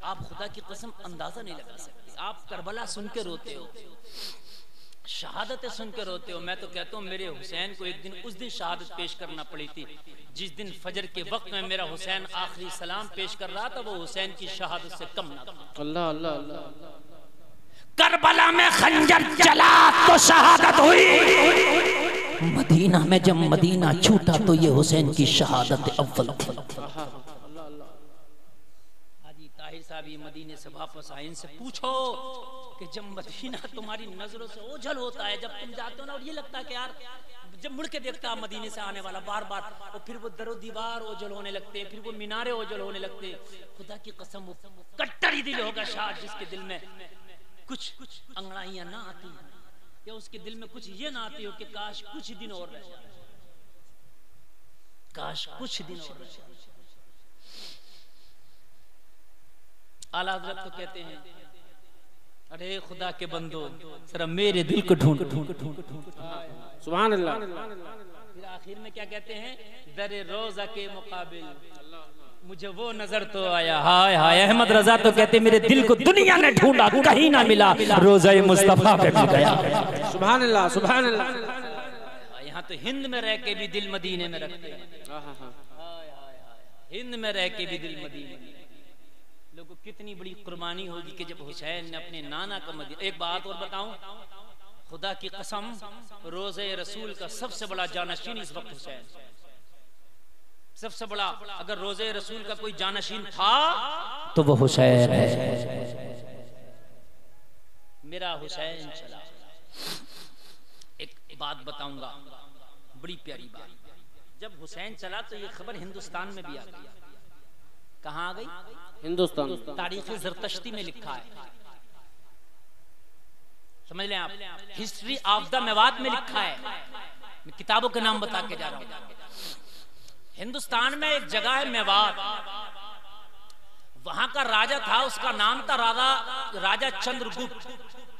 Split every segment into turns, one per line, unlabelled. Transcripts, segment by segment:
आप खुदा की कसम अंदाजा नहीं लगा सकते। आप करबला सुन के रोते हो, शहादतें सुन के रोते हो। मैं तो कहता हूँ मेरे हुसैन को एक दिन उस दिन शहादत पेश करना पड़ी थी जिस दिन फजर के वक्त में मेरा हुसैन आखिरी सलाम पेश कर रहा था, वो हुसैन की शहादत से कम ना था।
अल्लाह अल्लाह अल्लाह।
करबला में खंजर चला तो शहादत हुई, मदीना में जब मदीना छूटा तो ये हुसैन की शहादत अव्वल थी। हाजी ताहिर साहब ये मदीने से वापस आए, इनसे पूछो कि जब मदीना तुम्हारी नजरों से ओझल होता है, जब तुम जाते हो ना और ये लगता है कि यार जब मुड़ के देखता है मदीने से आने वाला बार बार, और फिर वो दरो दीवार ओझल होने लगते हैं, फिर वो मीनारे ओझल होने लगते हैं। खुदा की कसम वो कट्टर ही दिल होगा शायद जिसके दिल में कुछ अंगड़ाइयां ना आती या उसके दिल में कुछ ये ना आती हो कि काश कुछ दिन और रह जाए, काश कुछ दिन और रह जाए। आला हज़रत तो कहते हैं अरे खुदा के बंदो जरा मेरे दिल को ढूंढ ढूंढ ढूंढ ढूंढ।
सुभान अल्लाह।
फिर आखिर में क्या कहते हैं, दरे रोजा के मुकाबिल मुझे वो नजर तो आया। हाय हाय अहमद रजा तो कहते मेरे दिल को दुनिया ने ढूंढा कहीं ना मिला, रोज़ा मुस्तफा पे मिल गया।
सुभान अल्लाह सुभान अल्लाह।
यहाँ तो हिंद में रह के भी दिल मदीने में रखते हैं। हिंद में रह के भी दिल मदीने में। लोगों कितनी बड़ी कुर्बानी होगी कि जब हुसैन ने अपने नाना का मदीना। एक बात और बताऊं, खुदा की कसम रोज़े रसूल का सबसे बड़ा जानशीन इस वक्त हुसैन, सबसे बड़ा। अगर रोज़े रसूल का कोई जानशीन था तो वो हुसैन है। मेरा हुसैन चला। एक बात बताऊंगा, बड़ी प्यारी बात। जब हुसैन चला तो ये खबर हिंदुस्तान में भी आ गई। कहाँ आ गई?
हिंदुस्तान।
तारीख ज़रतश्ती में लिखा है, समझ लें आप। हिस्ट्री ऑफ द मेवात में लिखा है। मैं किताबों के नाम बता के जा रहा हूँ। हिंदुस्तान में एक जगह है मेवात, वहां का राजा था, उसका नाम था राजा चंद्रगुप्त।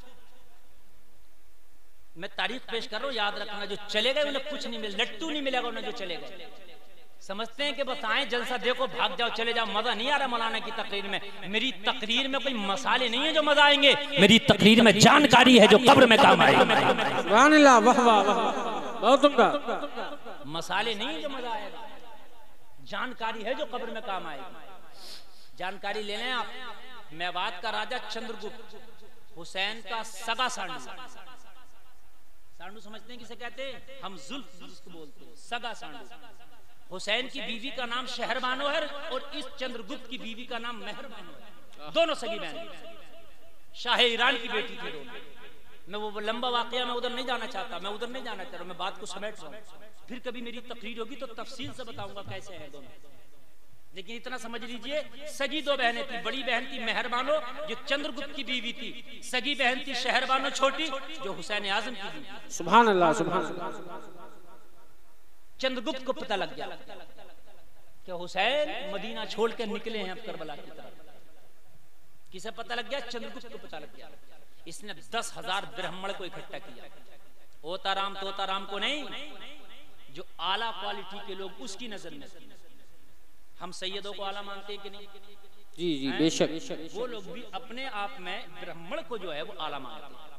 मैं तारीख पेश कर रहा हूं, याद रखना। जो चले गए उन्हें कुछ नहीं मिला, लट्टू नहीं मिलेगा उन्हें जो चले गए। समझते हैं कि बताएं जलसा देखो भाग जाओ चले जाओ, मजा नहीं आ रहा मौलाना की तकरीर में। मेरी तकरीर में कोई मसाले नहीं है जो मजा आएंगे, मेरी तकरीर में जानकारी है जो कब्र में काम आएगी।
सुभान अल्लाह वाह वाह वाह, बहुत उम्दा।
मसाले नहीं है जो मजा आएगा, जानकारी है जो कब्र में काम आएगी। जानकारी ले लें आप। मेवात का राजा चंद्रगुप्त हुसैन का सगा सांडू। सांडू समझते हैं किसे कहते हैं? हम जुल्फ जिसको बोलते हैं, सगा सांडू। हुसैन की बीवी का नाम शहरबानो है और इस चंद्रगुप्त की बीवी का नाम मेहरबानो है। दोनों सगी बहन, शाह ईरान की बेटी थी दोनों। मैं वो लंबा वाकया मैं उधर नहीं जाना चाहता, मैं उधर नहीं जाना चाह रहा, मैं बात को समेट रहा हूं। फिर कभी मेरी तकरीर होगी तो तफसील से बताऊंगा कैसे हैं दोनों। लेकिन इतना समझ लीजिए, सगी दो बहनें थी। बड़ी बहन थी मेहरबानो जो चंद्रगुप्त की बीवी थी, सगी बहन थी शहरबानो छोटी जो हुसैन आजम की बीवी।
सुभान अल्लाह सुभान अल्लाह।
चंद्रगुप्त को पता लग गया कि हुसैन मदीना छोड़ कर निकले हैं अब करबला की तरफ। किसे पता लग गया? चंद्रगुप्त को पता लग गया। इसने 10,000 ब्राह्मण को इकट्ठा किया। ओताराम तोताराम को नहीं, जो आला क्वालिटी के लोग उसकी नजर में। हम सैयदों को आला मानते हैं कि नहीं?
जी जी बेशक।
वो लोग भी अपने आप में ब्राह्मण को जो है वो आला मानते हैं।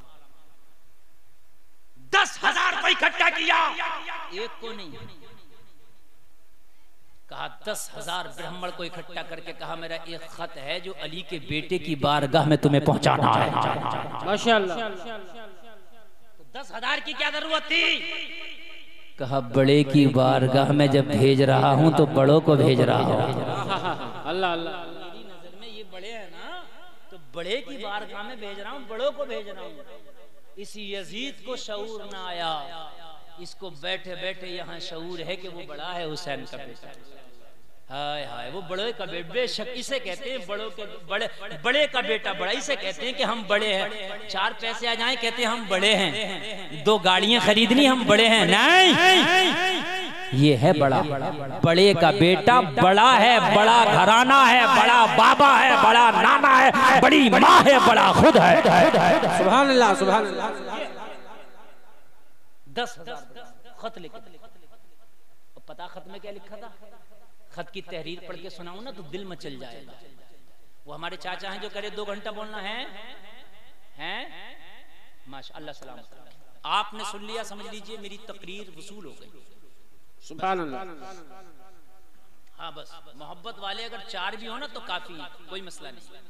10,000 को इकट्ठा किया, एक को नहीं। कहा 10,000 ब्राह्मण को इकट्ठा करके कहा मेरा एक खत है जो अली के बेटे की बारगाह में तुम्हें पहुंचाना है।
माशाअल्लाह।
तो 10,000 की क्या जरूरत थी? कहा बड़े की बारगाह में जब भेज रहा हूं तो बड़ों को भेज रहा हूं।
अल्लाह अल्लाह।
मेरी नजर में ये बड़े हैं ना, तो बड़े की बारगाह में भेज रहा हूं, बड़ों को भेज रहा हूं। इसी यजीद को शऊर ना आया, इसको बैठे बैठे यहाँ शऊर है कि वो बड़ा है हुसैन का बेटा। हाय हाय वो बड़े का बेटा, बेशक इसे कहते हैं बड़ों के बड़े का बेटा बड़ा। इसे कहते हैं कि हम बड़े हैं। 4 पैसे आ जाएं कहते हैं हम बड़े हैं, 2 गाड़ियां खरीदनी हम बड़े हैं। नहीं, ये है बड़ा। बड़े का बेटा बड़ा है, बड़ा घराना है, बड़ा बाबा है, बड़ा नाना है, बड़ी माँ है, बड़ा खुद है।
सुभान अल्लाह सुभान अल्लाह।
10,000 खत लिखे। पता खत में क्या लिखा था? खत की तहरीर पढ़ के सुनाऊं ना तो दिल में चल जाएगा। वो हमारे चाचा हैं जो करे 2 घंटा बोलना है माशाअल्लाह सलाम। आपने सुन लिया, समझ लीजिए मेरी तकरीर वसूल हो गई।
सुभान अल्लाह।
हाँ बस मोहब्बत वाले अगर 4 भी हो ना तो काफी, कोई मसला नहीं।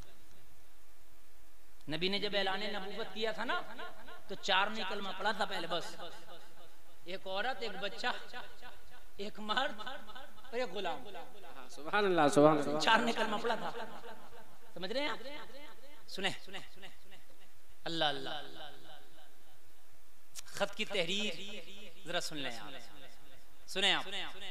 नबी ने जब ऐलान नबूवत किया था ना तो 4 ने कलमा पढ़ा था पहले, बस एक औरत, एक बच्चा, एक मर्द और एक गुलाम।
सुभान अल्लाह सुभान अल्लाह।
4 ने कलमा पढ़ा था, समझ रहे हैं आप? सुने अल्लाह अल्लाह। खत की तहरीर जरा सुन लें आप, सुने आप।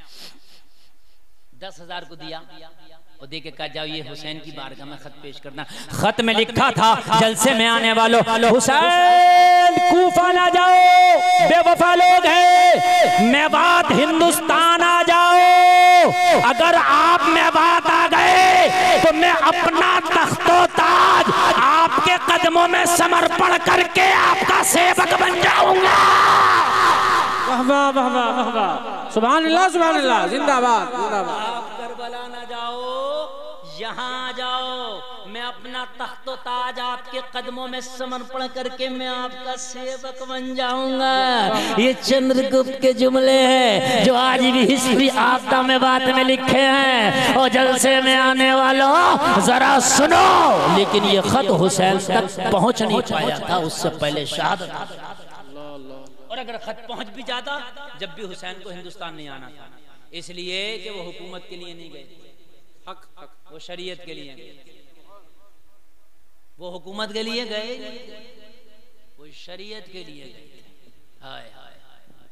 10,000 को दिया और दे के कहा जाओ ये हुसैन की बारगाह में खत पेश करना। खत में लिखा था जलसे में आने वालों हुसैन कूफा ना जाओ, बेवफा लोग हैं, मेवात हिंदुस्तान आ जाओ। अगर आप मेवात आ गए तो मैं अपना तख्तो ताज आपके कदमों में समर्पण करके आपका सेवक बन जाऊंगा।
वाह वाह वाह वाह वाह, सुभान अल्लाह सुभान अल्लाह, जिंदाबाद जिंदाबाद।
आप करबला ना जाओ, यहाँ आ जाओ, मैं अपना तख्तो ताज आपके कदमों में समर्पण करके मैं आपका सेवक बन जाऊंगा। ये चंद्रगुप्त के जुमले हैं जो आज भी हिस्ट्री आपदा में बात में लिखे हैं। और जलसे में आने वालों जरा सुनो, लेकिन ये खत हुसैन तक पहुंच नहीं पाया था, उससे पहले शहादत। और अगर खत पहुंच भी जाता, जब भी हुसैन को हिंदुस्तान नहीं आना था, इसलिए कि वो हुकूमत के लिए नहीं गए, वो शरीयत के लिए गए। वो हुकूमत के लिए गए, वो शरीयत के लिए गए। हाय हाय हाय।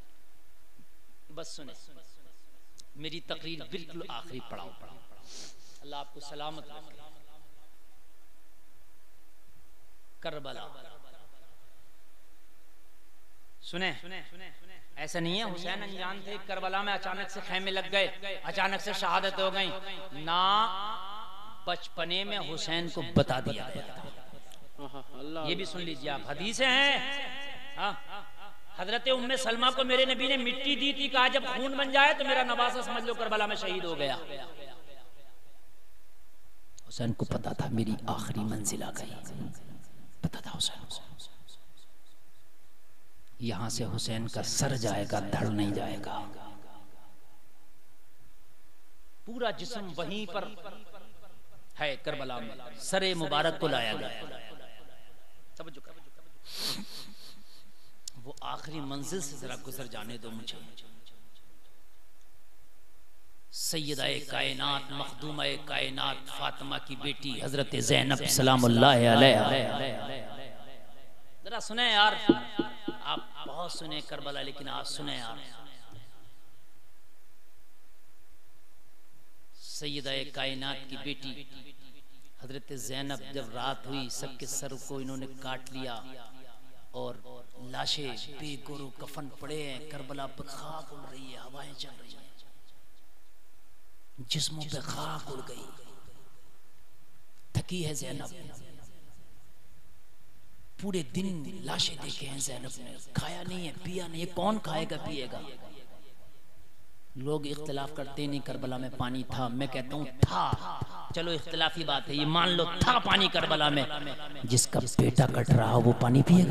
बस सुने, मेरी तकरीर बिल्कुल आखिरी पड़ाव। अल्लाह आपको सलामत रखे। करबला सुने, ऐसा नहीं है हुसैन अनजान थे, करबला में अचानक से खैमे लग गए, अचानक से शहादत हो गई ना। बचपने में हुसैन को बता दिया गया था। ये भी सुन लीजिए आप, हदीसें हैं। हजरत उम्मे सलमा को मेरे नबी ने मिट्टी दी थी, कहा जब खून बन जाए तो मेरा नवासा समझ लो करबला में शहीद हो गया। हुसैन को पता था मेरी आखिरी मंजिल आ गई, पता था हुसैन को। यहां से हुसैन का सर जाएगा, धड़ नहीं जाएगा। पूरा जिस्म वहीं पर है करबला में, सरे मुबारक को लाया गया। समझो, वो आखिरी मंजिल से जरा गुजर जाने दो मुझे। सैयदा कायनात, मखदूमा कायनात, फातिमा की बेटी हजरत ज़ैनब सलामुल्लाह अलैहा। जरा सुने यार, आप बहुत सुने करबला, लेकिन आप सुने यार। सैयदा कायनात की बेटी हजरत ज़ैनब, जब रात हुई सबके सर को इन्होंने काट लिया और लाशें बेगोरो कफन पड़े हैं। करबला पे खाक उड़ रही है, हवाएं चल रही हैं, जिस्मों पे खाक उड़ गई। थकी है ज़ैनब, पूरे दिन लाशें देखे हैं ज़ैनब ने, खाया नहीं है, पिया नहीं है, कौन खाएगा पिएगा। लोग इख्तिलाफ करते नहीं करबला में पानी था, मैं कहता हूँ था। चलो इख्तिलाफी बात है, ये मान लो था पानी करबला में। जिसका बेटा कट रहा हो वो पानी पिएगा?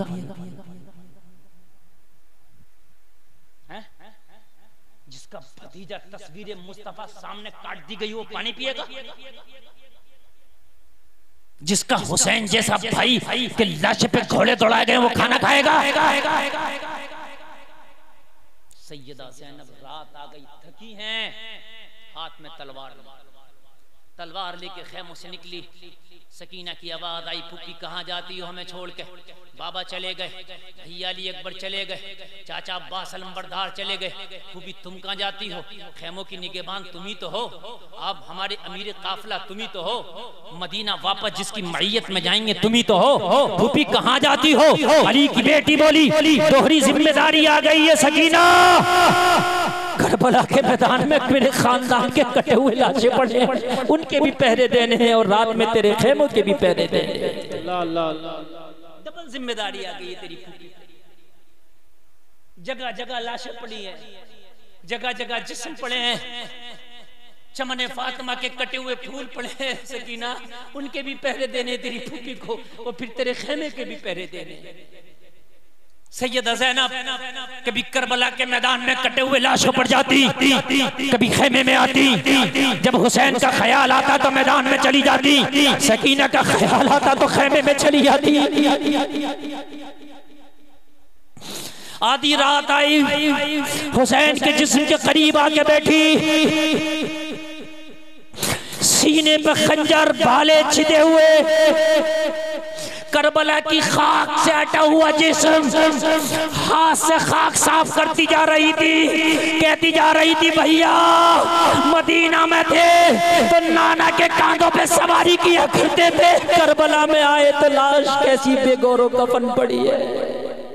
जिसका भतीजा तस्वीर मुस्तफा सामने काट दी गई वो पानी पिएगा? जिसका हुसैन जैसा भाई के लाश पे घोड़े दौड़ाए गए वो खाना खाएगा? सैयदा ज़ैनब रात आ गई, थकी हैं, हाथ में तलवार लेके खैमों से निकली। सकीना की आवाज आई, फूफी कहाँ जाती हो हमें छोड़ के? बाबा चले गए, भैया अली अकबर चले गए, चाचा अब्बास अलमबरदार चले गए, फूफी तुम कहाँ जाती हो? खैमों की निगहबान तुम ही तो हो, अब हमारे अमीर काफिला तुम ही तो हो, मदीना वापस जिसकी मईयत में जाएंगे तुम ही तो हो, फूफी कहाँ जाती हो? अली की बेटी बोली, दोहरी जिम्मेदारी आ गई है सकीना। करबला के मैदान में मेरे खानदान के कटे हुए लाशें पड़े हैं, उनके भी पहरे देने हैं और रात में तेरे खेमों के भी पहरे देने हैं। डबल जिम्मेदारी आ गई है तेरी फूफी। जगह जगह लाशें पड़ी हैं, जगह जगह जिस्म पड़े हैं। चमने फातिमा के कटे हुए फूल पड़े हैं सकीना, उनके भी पहरे देने तेरी फूफी को, और फिर तेरे खेमे के भी पहरे देने। सैयदा ज़ैनब कभी करबला के मैदान में कटे हुए लाशों पर जाती, कभी खेमे में आती। जब हुसैन का ख्याल आता तो मैदान में चली जाती, सकीना का ख्याल आता तो खेमे में चली जाती। आधी रात आई, हुसैन के जिस्म के करीब आके बैठी, सीने पे खंजर भाले छिदे हुए, करबला की खाक से हटा हुआ जिस्म हाथ से खाक साफ करती जा रही थी। कहती जा रही थी, भैया मदीना में थे तो नाना के कांधों पे सवारी किया करते थे, करबला में आए तो लाश कैसी बेगौरो कफन पड़ी है।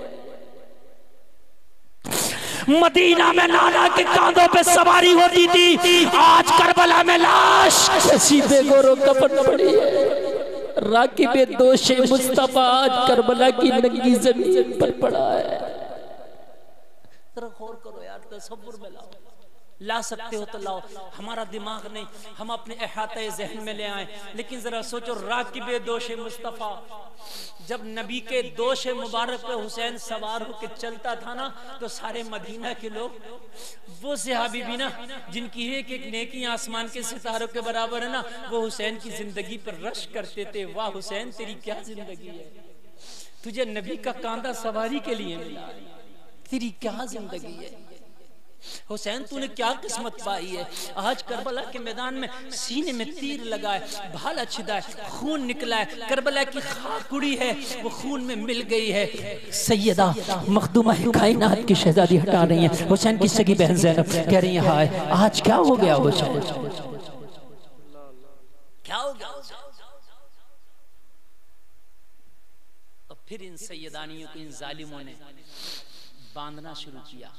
मदीना में नाना के कांधों पे सवारी होती थी, आज करबला में लाश कैसी बेगौरो कफन पड़ी है। राकिबे दोषे मुस्तफा आज करबला की नंगी जमीन पर पड़ा है। जरा गौर करो यार, तसव्वुर में लाओ, ला सकते हो तो लाओ, हमारा दिमाग नहीं, हम अपने अहाते ज़हन में ले आए। लेकिन जरा सोचो, राकिबे दोषे मुस्तफा, जब नबी के दोषे मुबारक पे हुसैन सवार होकर चलता था ना, तो सारे मदीना के लोग, वो सहाबी भी ना जिनकी एक एक नेकी आसमान के सितारों के बराबर है ना, वो हुसैन की जिंदगी पर रश करते थे। वाह हुसैन, तेरी क्या जिंदगी है, तुझे नबी का कांधा सवारी के लिए मिला, तेरी क्या जिंदगी है हुसैन, तूने क्या किस्मत पाई है। आज करबला के मैदान में सीने में तीर लगा है, भाला छिदा है, खून निकला है, करबला की खाक उड़ी है, वो खून में मिल गई है। सैयदा मखदूमा कायनात की शहजादी हटा रही है, हुसैन की सगी बहन ज़ैनब कह रही है, हाय आज क्या हो गया हुसैन, क्या हो गया। और फिर इन सैयदानियों को इन जालिमों ने बांधना शुरू किया।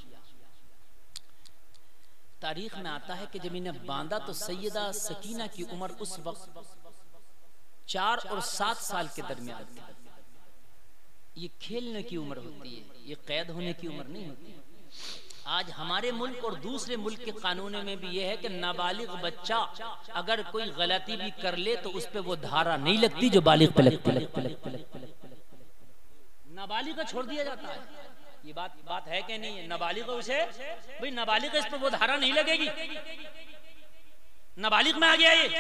तारीख में आता है कि जब इन्हें बांधा तो सैयदा सकीना की उम्र उस वक्त 4 और 7 साल के दरमियान थी। ये खेलने की उम्र होती है, ये कैद होने की उम्र नहीं होती। आज हमारे मुल्क और दूसरे मुल्क के कानून में भी ये है कि नाबालिग बच्चा अगर कोई गलती भी कर ले तो उस पर वो धारा नहीं लगती जो बालिग पे लगती। नाबालिग का छोड़ दिया जाता है। ये बात है कि नहीं है? नाबालिग उसे भाई नाबालिग इस पर वो धारा नहीं लगेगी, नाबालिग में आ गया ये।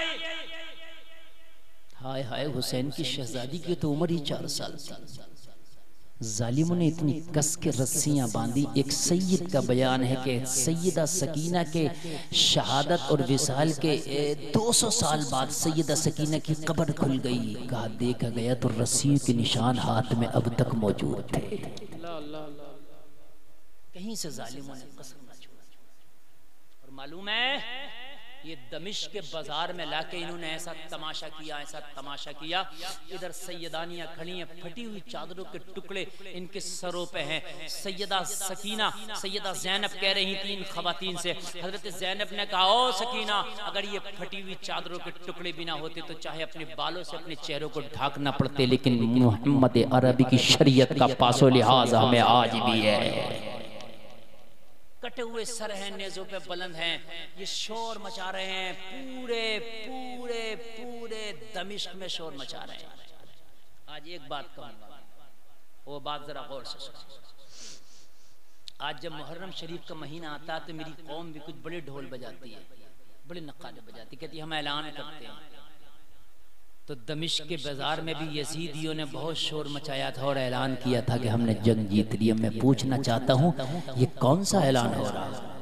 हाय हाय, हुसैन की शहजादी की तो उम्र ही 4 साल थी। जालिमों ने इतनी कस के रस्सियां बांधी। एक सैयद का बयान है कि सैयदा सकीना के शहादत और विसाल के 200 साल बाद सैयदा सकीना की कब्र खुल गई। कहा देखा गया तो रस्सियों के निशान हाथ में अब तक मौजूद थे। कहीं से जालिमों ने कसम न छोड़ा। और मालूम है ये दमिश्क के बाजार में लाके इन्होंने ऐसा तमाशा किया, ऐसा तमाशा किया। इधर सैयदानियां खड़ी हैं, फटी हुई चादरों के टुकड़े इनके सरों पे हैं। सैयदा सकीना, सैयदा ज़ैनब कह रही थी इन खवातीन से, हजरत ज़ैनब ने कहा, ओ सकीना अगर ये फटी हुई चादरों के टुकड़े भी ना होते तो चाहे अपने बालों से अपने चेहरों को ढांकना पड़ते, लेकिन मोहम्मद अरबी की शरीयत का पासो लिहाज हमें आज भी है। कटे हुए सर हैं, नेज़ों पे बुलंद हैं, ये शोर मचा रहे हैं, पूरे पूरे पूरे दमिश्क में शोर मचा रहे हैं। आज एक बात कहूंगा, वो बात जरा गौर से सुनो। आज जब मुहर्रम शरीफ का महीना आता है तो मेरी कौम भी कुछ बड़े ढोल बजाती है, बड़े नक्काले बजाती, कहती हम ऐलान करते हैं। तो दमिश्क के बाजार में भी यजीदियों ने बहुत शोर मचाया था और ऐलान किया था कि हमने जंग जीत ली। मैं पूछना चाहता हूं ये कौन सा ऐलान हो रहा है?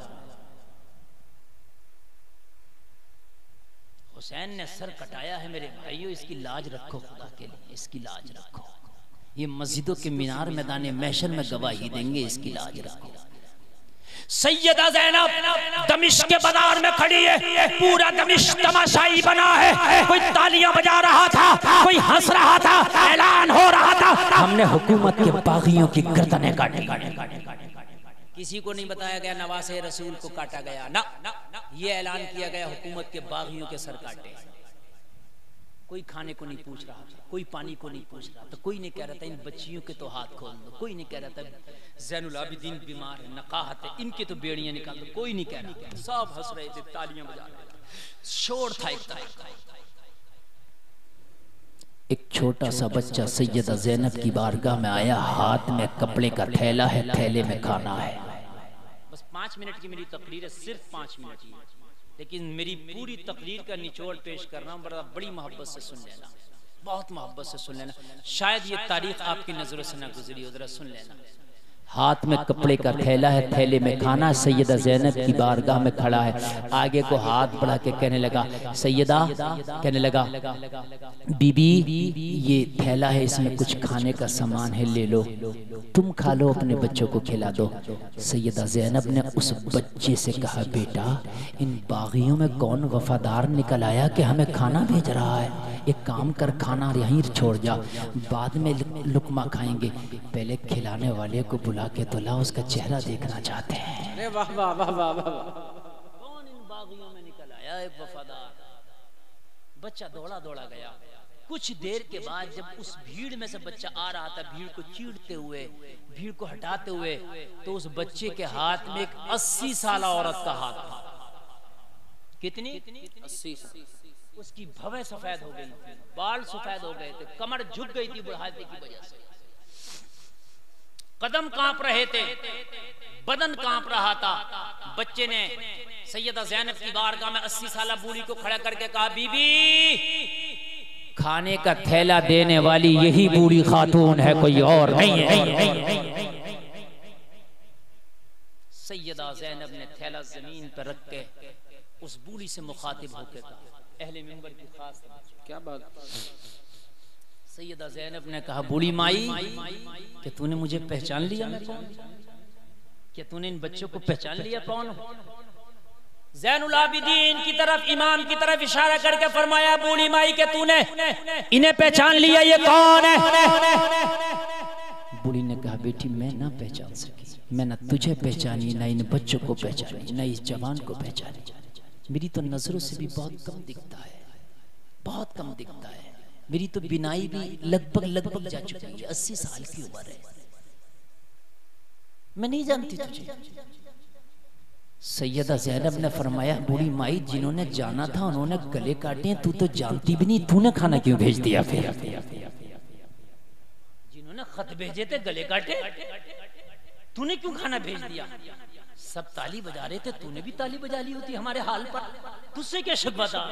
हुसैन ने सर कटाया है मेरे भाइयों, इसकी लाज रखो, खुदा के लिए इसकी लाज रखो। ये मस्जिदों के मीनार मैदान महशर में गवाही देंगे, इसकी लाज रखो। सैयदा ज़ैनब दमिश्क के बाजार में खड़ी है, पूरा दमिश्क तमाशाई बना है, कोई तालियां बजा रहा था, कोई हंस रहा था, ऐलान हो रहा था हमने हुकूमत के बागियों की गर्दनें काटी। किसी को नहीं बताया गया नवासे रसूल को काटा गया ना, ये ऐलान किया गया हुकूमत के बागियों के सर काटे। कोई खाने को नहीं पूछ रहा था, कोई पानी को नहीं पूछ रहा था, कोई नहीं कह रहा था इन बच्चियों के तो हाथ खोल दो, कोई नहीं कह रहा था ज़ैनुल आबिदीन बीमार है, नकाहत है, इनके तो बेड़ियां निकाल दो, कोई नहीं कह रहा था। सब हंस रहे थे, तालियां बजा रहे थे। शोर था
एक छोटा सा बच्चा सैयदा ज़ैनब की बारगाह में आया, हाथ में कपड़े का थैला है, थैले में खाना है।
बस 5 मिनट की मेरी तकरीर है, सिर्फ 5 मिनट की, लेकिन मेरी पूरी तकरीर का निचोड़ पेश कर रहा हूँ। बड़ी मोहब्बत से सुन लेना, बहुत मोहब्बत से सुन लेना। शायद ये तारीख आपकी नजरों से ना गुजरी हो, जरा सुन लेना।
हाथ में कपड़े का थैला है, थैले में खाना, सैयदा ज़ैनब की बारगाह में खड़ा है। आगे को हाथ बढ़ा के कहने लगा, सैयदा, कहने लगा बीबी ये थैला है, इसमें कुछ खाने का सामान है, ले लो, तुम खा लो, अपने बच्चों को खिला दो। सैयदा ज़ैनब ने उस बच्चे से कहा, बेटा इन बागियों में कौन वफादार निकल आया कि हमें खाना भेज रहा है? एक काम कर, खाना यहीं छोड़ जा, बाद में लुकमा खाएंगे, पहले खिलाने वाले को बुला के तो ला, उसका चेहरा देखना चाहते हैं।
अरे वाह वाह वाह वाह वाह।
कौन इन बागियों में निकल आया है वफादार? बच्चा दौड़ा दौड़ा गया। कुछ देर के बाद जब उस भीड़ में से बच्चा आ रहा था, भीड़ को चीरते हुए, भीड़ को हटाते हुए, तो उस बच्चे के हाथ में एक 80 साल औरत का हाथ था। कितनी? 80 साल। उसकी भवें सफेद हो गई थी, बाल सफेद हो गए थे, कमर झुक गई थी बुढ़ापे की वजह से, कदम कांप रहे थे, बदन कांप रहा था। बच्चे ने सैयदा ज़ैनब की बारगाह में 80 साल बूढ़ी को खड़ा करके कहा, बीबी
खाने का थैला देने वाली यही बूढ़ी खातून है, कोई और नहीं है।
सैयदा ज़ैनब ने थैला जमीन पर रख के उस बूढ़ी से मुखातिब होकर कहा, अहले मिंबर की खास क्या बात। सैयदा ज़ैनब ने कहा, बूढ़ी माई क्या तूने मुझे पहचान लिया? मैं कौन? क्या तूने इन बच्चों को पहचान लिया कौन हो? ज़ैनुल आबिदीन की तरफ, इमाम की तरफ इशारा करके फरमाया, बूढ़ी माई के तूने इन्हें पहचान लिया, ये कौन है?
बूढ़ी ने कहा, बेटी मैं ना पहचान सकी, मैं ना तुझे पहचानी, ना इन बच्चों को पहचानी, ना इस जवान को पहचानी। मेरी तो नजरों से भी बहुत कम दिखता है, बहुत कम दिखता है। मेरी तो बिनाई भी लगभग जा चुकी है, 80 साल की उम्र है, मैं नहीं जानती तुझे। सैयदा ज़ैनब ने फरमाया, बूढ़ी माई जिन्होंने जाना था उन्होंने गले काटे, तू तो जानती भी नहीं, तूने खाना क्यों भेज दिया? फिर
जिन्होंने खत भेजे थे गले काटे, तूने क्यों खाना भेज दिया? सब ताली बजा रहे थे, तूने भी ताली बजा ली होती हमारे हाल पर, तुझसे क्या शक बता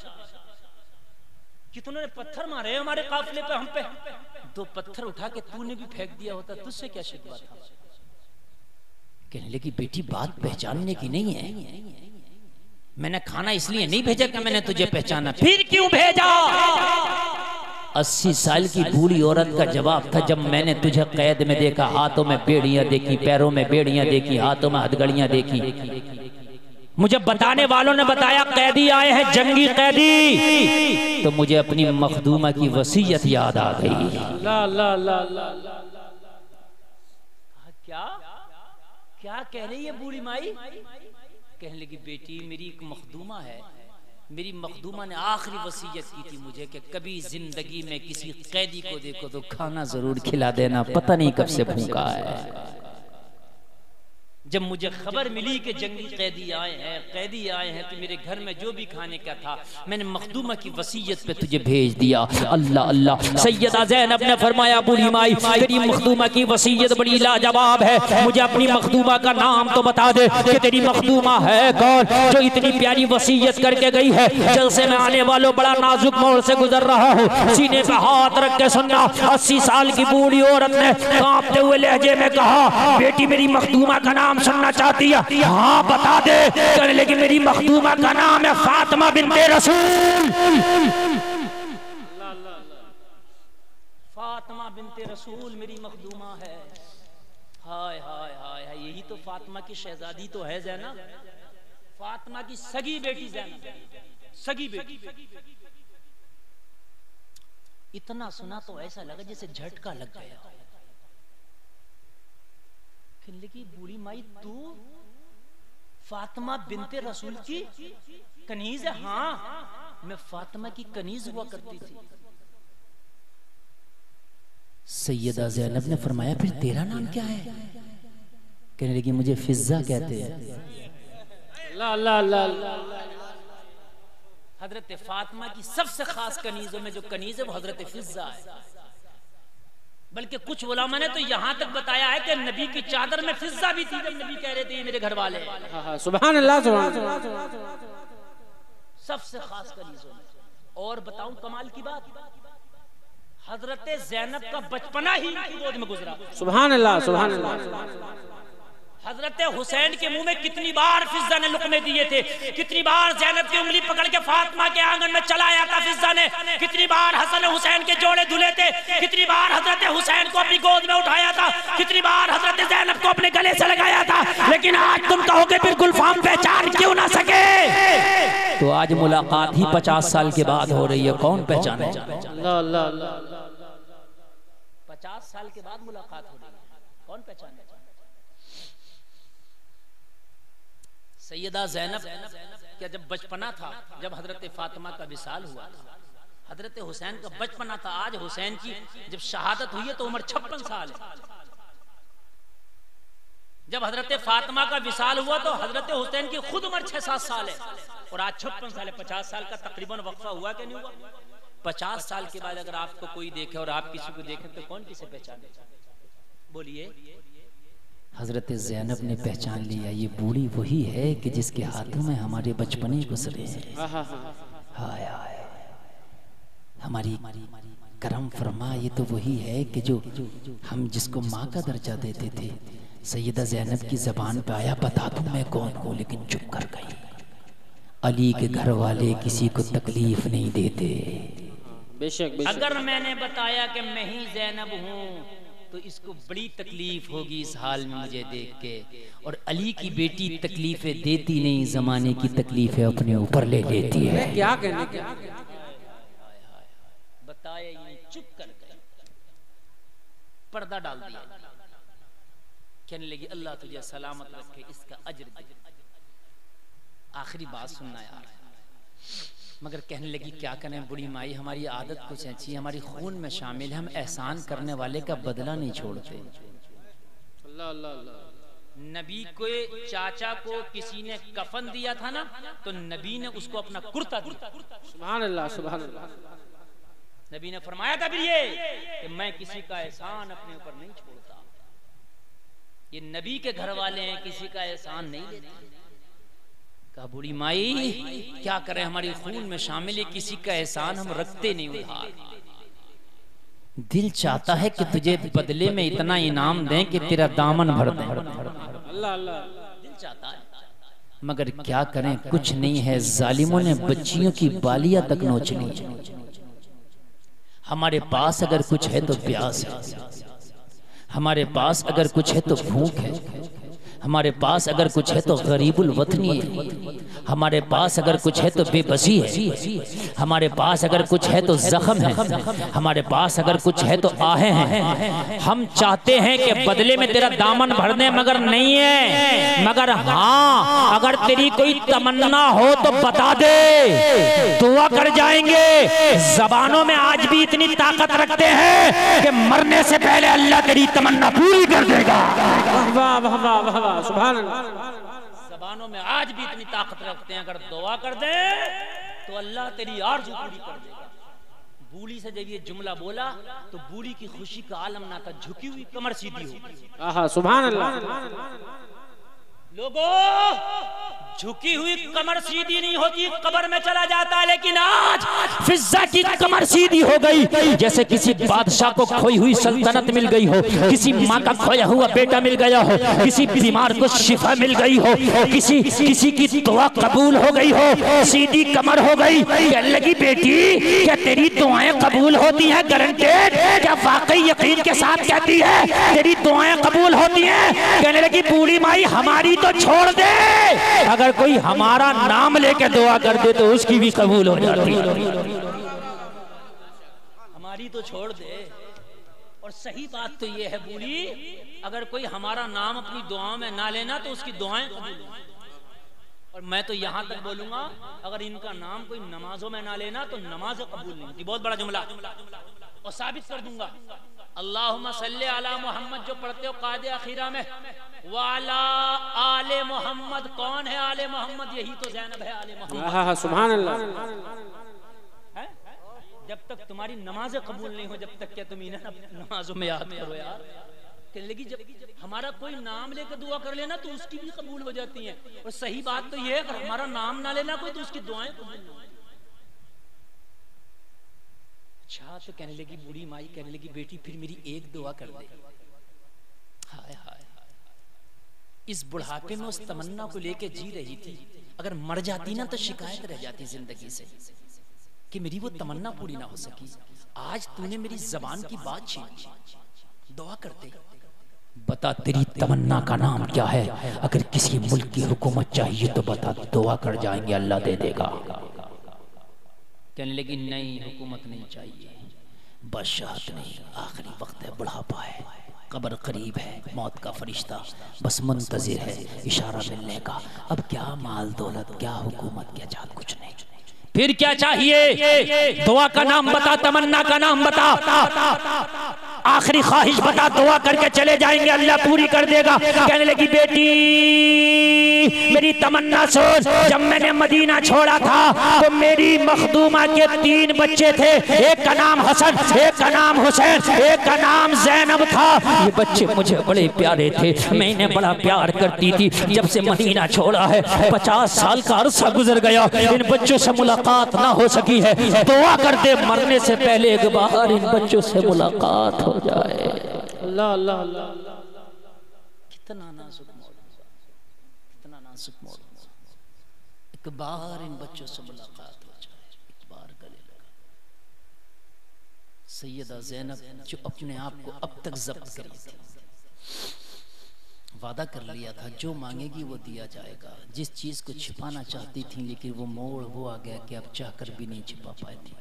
कि तूने पत्थर मारे हमारे काफिले पे, हम पे 2 पत्थर उठा के तूने भी फेंक दिया होता, तुझसे क्या शक बता?
कहने लगी, बेटी बात पहचानने की नहीं है, मैंने खाना इसलिए नहीं भेजा कि मैंने तुझे पहचाना। फिर क्यों भेजा? 80 साल की बूढ़ी औरत का जवाब था, जब मैंने तुझे कैद में देखा, हाथों में बेड़ियां देखी, पैरों में बेड़ियां देखी, हाथों में हथकड़ियां देखी, मुझे बताने वालों ने बताया कैदी आए हैं, जंगी कैदी, तो मुझे अपनी मखदूमा की वसीयत याद आ गई।
ला ला ला ला।
क्या क्या कह रही है बूढ़ी माई? कहने लगी, बेटी मेरी एक मखदूमा है, मेरी मखदूमा ने आखिरी वसीयत की थी मुझे कि कभी जिंदगी में किसी कैदी को देखो तो खाना जरूर खिला देना, पता नहीं कब से भूखा है। जब मुझे खबर मिली कि जंगी कैदी आए हैं तो मेरे घर में जो भी खाने का था मैंने मखदूमा की वसीयत पे तुझे भेज दिया।
अल्लाह अल्लाह। सैयदा ज़ैनब ने फरमाया, बूढ़ी माई तेरी मखदूमा की वसीयत बड़ी लाजवाब है, मुझे अपनी मखदूमा का नाम तो बता दे कि तेरी मखदूमा है कौन जो इतनी प्यारी वसीयत करके गई है। जलसे में आने वालों बड़ा नाजुक मोड़ से गुजर रहा हूँ, सीने पे हाथ रख के सुनना। 80 साल की बूढ़ी औरत ने कांपते हुए लहजे में कहा, बेटी मेरी मखदूमा का नाम सुनना चाहती है? हाँ बता दे। कहने लगी, मेरी मखदूमा का नाम है फातिमा बिन्ते रसूल।
फातिमा बिन्ते रसूल मेरी मखदूमा है। हाय हाय हाय हाय, यही तो फातिमा की शहजादी तो है ज़ैनब, फातिमा की सगी बेटी ज़ैनब, सगी बेटी। इतना सुना तो ऐसा लगा जैसे झटका लग गया। लेकिन बूढ़ी माई तू फातिमा बिन्ते रसूल की कनीज है? हाँ, मैं फातिमा की कनीज हुआ करती थी।
सैयदा ज़ैनब ने फरमाया, फिर तेरा नाम क्या है? कहने लगी, मुझे फिज़्ज़ा कहते हैं।
ला ला ला ला।
हजरत फातिमा की सबसे खास कनीजों में जो कनीज है वो हजरत फिजा है। बल्कि कुछ उलमा ने तो यहाँ तक बताया है कि नबी की चादर में फिजा भी थी जब नबी कह रहे थे ये मेरे घर वाले।
सुभान अल्लाह, सुभान अल्लाह।
सबसे खास कनीजों में। और बताऊं कमाल की बात, हजरत ज़ैनब का बचपना ही इनकी गोद में गुजरा।
सुभान अल्लाह, सुभान अल्लाह।
हजरत हुसैन के मुंह में कितनी बार फिजा ने लुक़मे दिए थे, कितनी बार ज़ैनब की उंगली पकड़ के फातिमा के आंगन में चलाया था फिजा ने, कितनी बार हसन हुसैन के जोड़े धुले थे, कितनी बार हजरत हुसैन को अपनी गोद में उठाया था, कितनी बार हजरत ज़ैनब को अपने गले से लगाया था। लेकिन आज तुम कहोगे फिर गुलफाम पहचान क्यों ना सके?
तो आज मुलाकात ही 50 साल के बाद हो रही है, कौन पहचाने?
50 साल के बाद मुलाकात हो रही है, कौन पहचाने? सैयदा ज़ैनब क्या जब बचपना था, जब हजरत फातिमा का विसाल हुआ था, हजरत हुसैन का बचपना था। आज हुसैन की जब शहादत हुई है तो उम्र 56 साल है। जब हजरत फातिमा का विसाल हुआ तो हजरत हुसैन की खुद उम्र 6-7 साल है और आज 56 साल है। 50 साल का तकरीबन वक्फा हुआ कि नहीं हुआ? 50 साल के बाद अगर आपको कोई देखे और आप किसी को देखें तो कौन किसे पहचाने? बोलिए।
हजरत ज़ैनब ने पहचान लिया, ये बूढ़ी वही है कि जिसके हाथों में हमारे बचपने गुजरे। हाय हाय, हमारी करम फरमा, ये तो वही है कि जो हम जिसको माँ का दर्जा देते थे। सैयदा ज़ैनब की ज़बान पे आया, बता दूं मैं कौन हूँ, लेकिन चुप कर गई। अली के घर वाले किसी को तकलीफ नहीं देते।
बेशक बेशक।
अगर मैंने बताया कि मैं ही ज़ैनब हूँ तो इसको बड़ी तकलीफ होगी इस हाल में मुझे देख के। और अली की बेटी तकलीफें देती नहीं, जमाने की तकलीफें अपने ऊपर ले लेती है।
क्या कहने क्या
बताया ही नहीं, चुप कर गए, पर्दा डाल दिया। कहने लगी अल्लाह तुझे सलामत रखे, इसका अज्र दे। आखिरी बात सुनना यार। मगर कहने लगी क्या करें बुढ़ी माई, हमारी आदत कुछ ऐसी, हमारी खून में शामिल है, हम एहसान करने वाले का बदला नहीं छोड़ते। नबी को चाचा को किसी ने कफन दिया था ना, तो नबी ने उसको अपना कुर्ता दिया।
सुभान अल्लाह, सुभान अल्लाह।
नबी ने फरमाया था फिर ये कि मैं किसी का एहसान अपने ऊपर नहीं छोड़ता। ये नबी के घर वाले हैं, किसी का एहसान नहीं लेते। कहा बूढ़ी माई क्या करें, हमारी खून में शामिल है, किसी का एहसान हम रखते नहीं उधार।
दिल चाहता है कि तुझे बदले में इतना इनाम दें कि तेरा दामन भर दें।
अल्लाह अल्लाह।
दिल चाहता है,
मगर क्या करें, कुछ नहीं है। जालिमों ने बच्चियों की बालियां तक नोच ली। हमारे पास अगर कुछ है तो प्यास है, हमारे पास अगर कुछ है तो भूख है, हमारे पास अगर कुछ है तो गरीबुल वतनी है, हमारे पास अगर कुछ है तो बेबसी है, हमारे पास अगर कुछ है तो जख्म है, हमारे पास अगर कुछ है तो आहें हैं। हम चाहते हैं कि बदले में तेरा दामन भर दें, मगर नहीं है। मगर हाँ, अगर तेरी कोई तमन्ना हो तो बता दे, दुआ कर जाएंगे। जबानों में आज भी इतनी ताकत रखते हैं कि मरने से पहले अल्लाह तेरी तमन्ना पूरी कर देगा।
वाह वाह वाह वाह, सुभान अल्लाह।
जबानों में आज भी इतनी ताकत रखते हैं, अगर दुआ कर दे तो अल्लाह तेरी आरज़ू पूरी कर देगा। बूढ़ी से जब ये जुमला बोला तो बूढ़ी की खुशी का आलम ना था, झुकी हुई कमर सीधी हो।
आहा, सुभान अल्लाह।
लोगों, झुकी हुई कमर सीधी नहीं होती, कब्र में चला जाता है। लेकिन आज फिजा की कमर सीधी हो गई। जैसे किसी बादशाह को खोई हुई सल्तनत मिल गई हो, किसी माँ का खोया हुआ बेटा मिल गया हो, किसी बीमार को शिफा मिल गई हो, किसी की दुआ कबूल हो गई हो, सीधी कमर हो गई। कहने लगी बेटी क्या तेरी दुआएं कबूल होती हैं? गारंटेड? क्या वाकई यकीन के साथ कहती है तेरी दुआएं कबूल होती हैं? कहने लगी बूढ़ी माई हमारी तो छोड़ दे, अगर कोई हमारा नाम लेके दुआ कर दे तो उसकी भी कबूल हो जाती है। हमारी तो छोड़ दे। और सही बात तो ये है बूढ़ी, अगर कोई हमारा नाम अपनी दुआओं में ना लेना तो उसकी दुआएं कबूल हो। और मैं तो यहां तक बोलूंगा अगर इनका नाम कोई नमाजों में ना लेना तो नमाज कबूल नहीं होती। बहुत बड़ा जुमला और साबित कर दूंगा। अल्लाहुम्मा सल्ली अला मोहम्मद जो पढ़ते हो कादे अखीरा में, वाला आले मोहम्मद। कौन है आले मोहम्मद? यही तो ज़ैनब है आले मोहम्मद।
सुभान अल्लाह।
जब तक तुम्हारी नमाज कबूल नहीं हो, जब तक क्या तुम इन्हें नमाजों में याद करो यार। कहने लगी जब हमारा कोई नाम लेकर दुआ कर लेना तो उसकी भी कबूल हो जाती है। और सही बात तो ये है अगर हमारा नाम ना लेना कोई तो उसकी दुआएं कबूल नहीं। अच्छा तो कहने लगी बूढ़ी माई, कहने लगी बेटी फिर मेरी एक दुआ कर दे। हाय हाय, इस बुढ़ापे में उस तमन्ना को लेके जी रही थी। अगर मर जाती ना तो शिकायत रह जाती जिंदगी से कि मेरी वो तमन्ना पूरी ना हो सकी। आज तूने मेरी जबान की बात छीन ली। दुआ करते,
बता तेरी तमन्ना का नाम क्या है? अगर किसी मुल्क की हुकूमत चाहिए तो बता, दुआ कर जाएंगे, अल्लाह दे देगा। कहने लगी नहीं, हुकूमत नहीं चाहिए, बादशाहत नहीं, आखिरी वक्त है, बुढ़ापा है, कब्र करीब है, मौत का फरिश्ता बस मुंतजिर है इशारा मिलने का। अब क्या माल दौलत, क्या हुकूमत, क्या जात, कुछ नहीं। फिर क्या चाहिए? दुआ का नाम बता, तमन्ना का नाम बता, आखिरी ख्वाहिश बता, दुआ करके चले जाएंगे, अल्लाह पूरी कर देगा। कहने लगी बेटी मेरी तमन्ना सोच, जब मैंने मदीना छोड़ा था तो मेरी मखदूमा के 3 बच्चे थे। एक का नाम हसन, एक का नाम हुसैन, एक का नाम ज़ैनब था। ये बच्चे मुझे बड़े प्यारे थे, मैं इन्हें बड़ा प्यार करती थी। जब से मदीना छोड़ा है 50 साल का अरसा गुजर गया, इन बच्चों से मुलाकात ना हो सकी है। दुआ करते मरने से पहले एक बार इन बच्चों से मुलाकात हो जाए।
अल्लाह अल्लाह अल्लाह।
कितना नाजुक मौत, कितना नाजुक मौत। एक बार इन बच्चों से मुलाकात हो जाए, एक बार गले लगा। सैयदा ज़ैनब जो अपने आप को अब तक जब्त करी थी, वादा कर लिया था जो मांगेगी वो दिया जाएगा। जिस चीज को छिपाना चाहती थी लेकिन वो मोड़ वो आ गया कि अब चाहकर भी नहीं छिपा पाई थी।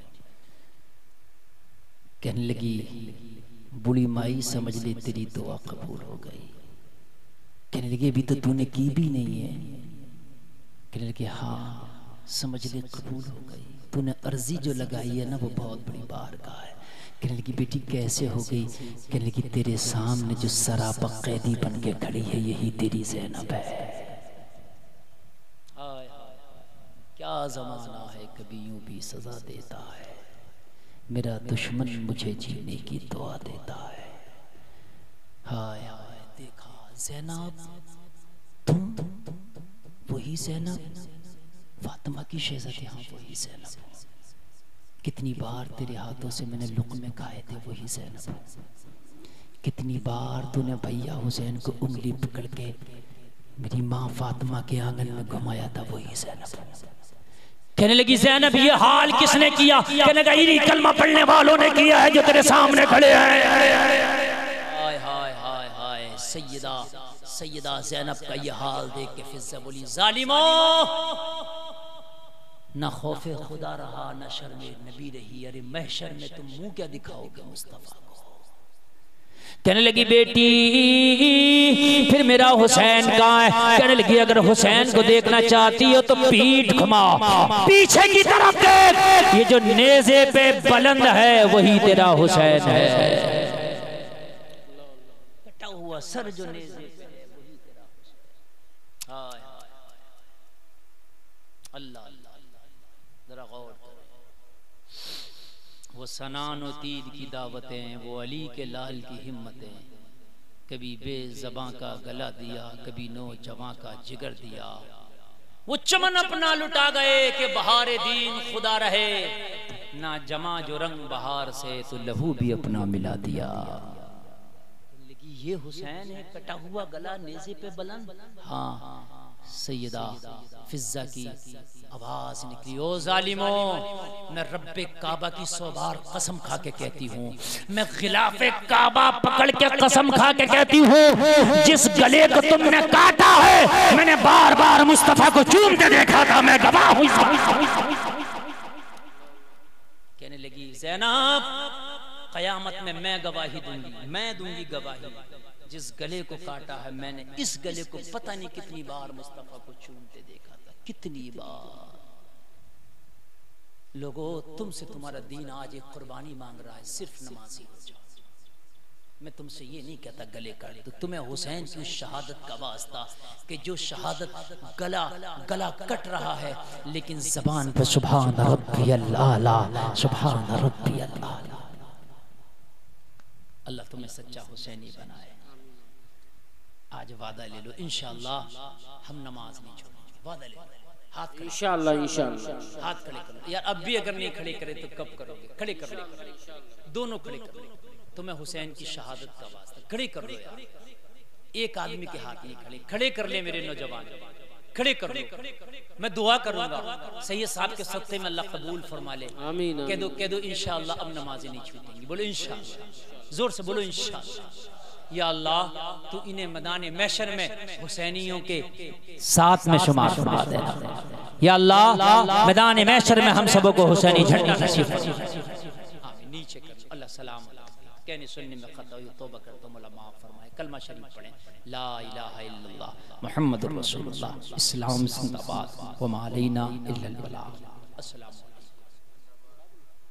कहने लगी बूढ़ी माई समझ ले तेरी दुआ कबूल हो गई। कहने लगी अभी तो तूने की भी नहीं है। कहने लगी हाँ समझ ले कबूल हो गई। तूने अर्जी जो लगाई है ना वो बहुत बड़ी बारगाह है। कहने लगी बेटी कैसे हो गई? कहने लगी तेरे सामने जो सरापा कैदी बन के खड़ी है यही तेरी ज़ैनब है। क्या ज़माना है, कभी यूं भी सजा देता है, मेरा दुश्मन मुझे जीने की दुआ देता है। हाय हाय देखा ज़ैनब, तुम वही ज़ैनब फातिमा की शहज़ादी, हाँ वही ज़ैनब। कितनी बार तेरे हाथों से मैंने लुक़मे खाए थे, वही ज़ैनब। कितनी बार तूने भैया हुसैन को उंगली पकड़ के मेरी माँ फातिमा के आंगन में घुमाया था, वही ज़ैनब। कहने लगी ज़ैनब ये हाल किसने किया? कहने लगा इन्हीं कलमा पढ़ने वालों ने किया है जो तेरे सामने खड़े हैं। हाय हाय हाय हाय सैयदा ज़ैनब का ये हाल देख के फिज़्ज़ा बोली ज़ालिमों, न खौफे खुदा रहा न शर्मे नबी रही। अरे महशर में तुम मुंह क्या दिखाओगे मुस्तफा को? कहने लगी बेटी फिर मेरा हुसैन कहाँ है? कहने लगी अगर हुसैन को देखना चाहती हो तो पीठ घुमाओ, पीछे की तरफ देख, ये जो नेज़े पे बुलंद है वही तेरा हुसैन है। कटा हुआ सर जो नेज़े पे है वही तेरा हुसैन। हाय अल्लाह जरा गौर करें। वो सनान और तीद की दावतें, वो अली के लाल की हिम्मतें, कभी बेज़बां का गला दिया, कभी नौजवां का जिगर दिया। वो चमन अपना लुटा गए कि बहारे दीन खुदा रहे, ना जमा जो रंग बहार से तो लहू भी अपना मिला दिया। ये हुसैन है कटा हुआ गला नेज़े पे बुलंद। हाँ सैयदा फिज़्ज़ा की आवाज निकली, ओ जालिमों मैं रब्बे काबा की 100 बार कसम खा के कहती हूँ, मैं खिलाफे काबा पकड़ के कसम खा के कहती हूँ, जिस गले को तुमने काटा है मैंने बार बार मुस्तफा को चूमते देखा था, मैं गवाह हुई। कहने लगी ज़ैनब क़यामत में मैं गवाही दूंगी, मैं दूंगी गवाही। जिस गले को काटा है मैंने, इस गले को पता नहीं कितनी बार मुस्तफा को चूमते देखा था। कितनी बार लोगों तुमसे तुम्हारा दीन आज एक कुर्बानी मांग रहा है, सिर्फ नमाजी हो जाओ। मैं तुमसे ये नहीं कहता गले काट दो, तुम्हें हुसैन की शहादत का वास्ता कि जो शहादत गला कट रहा है लेकिन जबान पे सुभान रब्बियल आला, सुभान रब्बियल आला। अल्लाह तुम्हें सच्चा हुसैनी बनाए। आज वादा ले लो, इंशाअल्लाह हम नमाज नहीं छोड़ेंगे। वादा ले लो, हाथ
इंशाअल्लाह इंशाअल्लाह।
हाथ खड़े करो यार, अब भी अगर नहीं खड़े करे तो कब करोगे? खड़े कर लो, दोनों खड़े कर लो। तुम्हें हुसैन की शहादत का वास्ता खड़े कर लो यार। एक आदमी के हाथ नहीं खड़े, खड़े कर ले मेरे नौजवान, खड़े कर लो। मैं दुआ करूंगा सैयद साहब के सत्ते में अल्लाह कबूल फरमा ले।
आमीन।
कह दो इंशाअल्लाह अब नमाजें नहीं छूटेंगी। बोलो इंशाअल्लाह, जोर से बोलो इंशाअल्लाह। या अल्लाह तू इन्हें मैदान महशर में हुसैनियों के साथ में शुमार फरमा देना। या अल्लाह मैदान महशर में हम सबों को हुसैनी झंडा नसीब फरमा। नीचे कर अल्लाह सलाम कहने सुनने में खता हुई तौबा कर तो मौला माफ फरमाए। कलमा शरीफ पढ़ें, ला इलाहा इल्लल्लाह मुहम्मदुर रसूलुल्लाह, इस्लाम जिंदाबाद, व मा अलैना इल्लल बलाग। अस्सलाम।